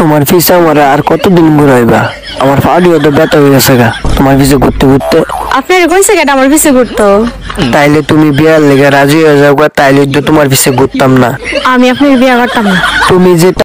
তোমার পিছে আমার আর কতদিন ঘুরাইবা? আমার পাউডিও তো ব্যথা হয়ে গেছে গা তোমার পিছে ঘুরতে ঘুরতে। আপনার কইছে কেটা আমার পিছে ঘুরতো? তাইলে তুমি বিয়ার লেগে রাজি হয়ে যাও গা, তাইলে তো তোমার পিছে ঘুরতাম না। আমি আপনার বিয়ে করতাম না। তুমি যেটা